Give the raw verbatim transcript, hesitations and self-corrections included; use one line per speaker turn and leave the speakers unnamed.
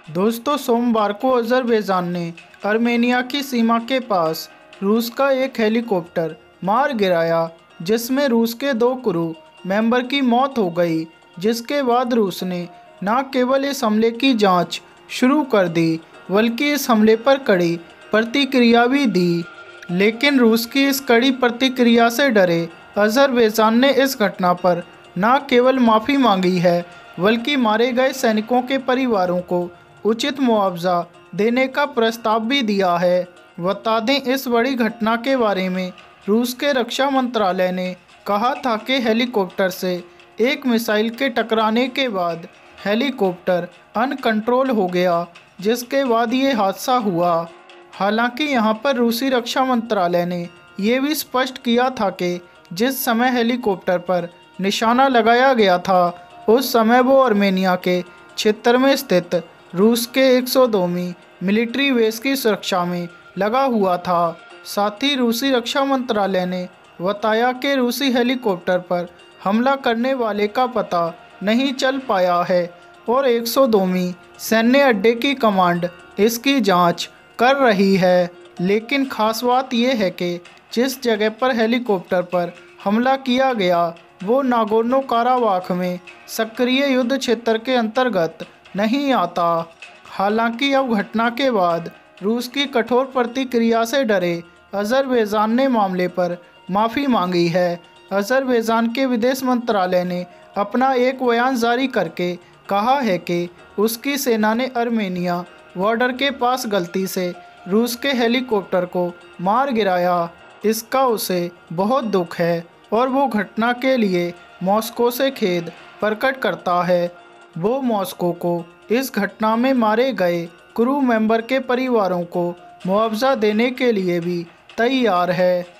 दोस्तों, सोमवार को अज़रबैजान ने आर्मेनिया की सीमा के पास रूस का एक हेलीकॉप्टर मार गिराया, जिसमें रूस के दो क्रू मेंबर की मौत हो गई। जिसके बाद रूस ने न केवल इस हमले की जांच शुरू कर दी, बल्कि इस हमले पर कड़ी प्रतिक्रिया भी दी। लेकिन रूस की इस कड़ी प्रतिक्रिया से डरे अज़रबैजान ने इस घटना पर न केवल माफ़ी मांगी है, बल्कि मारे गए सैनिकों के परिवारों को उचित मुआवजा देने का प्रस्ताव भी दिया है। बता दें, इस बड़ी घटना के बारे में रूस के रक्षा मंत्रालय ने कहा था कि हेलीकॉप्टर से एक मिसाइल के टकराने के बाद हेलीकॉप्टर अनकंट्रोल हो गया, जिसके बाद ये हादसा हुआ। हालांकि यहां पर रूसी रक्षा मंत्रालय ने ये भी स्पष्ट किया था कि जिस समय हेलीकॉप्टर पर निशाना लगाया गया था, उस समय वो आर्मेनिया के क्षेत्र में स्थित रूस के एक सौ दोवीं मिलिट्री बेस की सुरक्षा में लगा हुआ था। साथ ही रूसी रक्षा मंत्रालय ने बताया कि रूसी हेलीकॉप्टर पर हमला करने वाले का पता नहीं चल पाया है और एक सौ दोवीं सैन्य अड्डे की कमांड इसकी जांच कर रही है। लेकिन खास बात यह है कि जिस जगह पर हेलीकॉप्टर पर हमला किया गया वो नागोर्नो काराबाख में सक्रिय युद्ध क्षेत्र के अंतर्गत नहीं आता। हालांकि अब घटना के बाद रूस की कठोर प्रतिक्रिया से डरे अज़रबैजान ने मामले पर माफ़ी मांगी है। अज़रबैजान के विदेश मंत्रालय ने अपना एक बयान जारी करके कहा है कि उसकी सेना ने आर्मेनिया बॉर्डर के पास गलती से रूस के हेलीकॉप्टर को मार गिराया। इसका उसे बहुत दुख है और वो घटना के लिए मॉस्को से खेद प्रकट करता है। वो मॉस्को को इस घटना में मारे गए क्रू मेंबर के परिवारों को मुआवजा देने के लिए भी तैयार है।